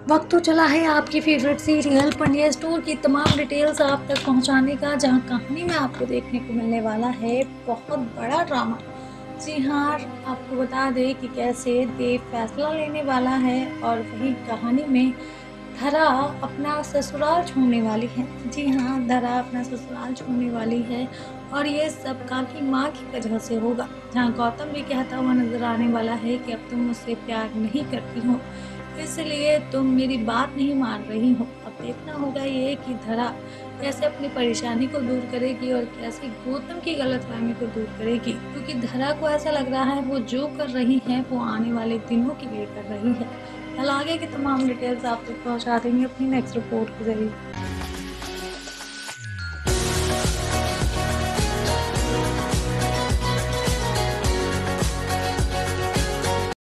वक्त तो चला है आपकी फेवरेट सीरियल पंड्या स्टोर की तमाम डिटेल्स आप तक पहुंचाने का, जहां कहानी में आपको देखने को मिलने वाला है बहुत बड़ा ड्रामा। जी हाँ, आपको बता दें कि कैसे देव फैसला लेने वाला है और वही कहानी में धरा अपना ससुराल छोड़ने वाली है। जी हाँ, धरा अपना ससुराल छोड़ने वाली है और ये सब काकी माँ की वजह से होगा। जहाँ गौतम भी कहता हुआ नजर आने वाला है कि अब तुम मुझसे प्यार नहीं करती हो, इसलिए तुम मेरी बात नहीं मान रही हो। अब देखना होगा ये कि धरा कैसे अपनी परेशानी को दूर करेगी और कैसे गौतम की गलतफहमी को दूर करेगी, क्योंकि धरा को ऐसा लग रहा है वो जो कर रही है वो आने वाले दिनों के लिए कर रही है। कल आगे की तमाम डिटेल्स आप तक पहुंचा देंगे अपनी नेक्स्ट रिपोर्ट के जरिए।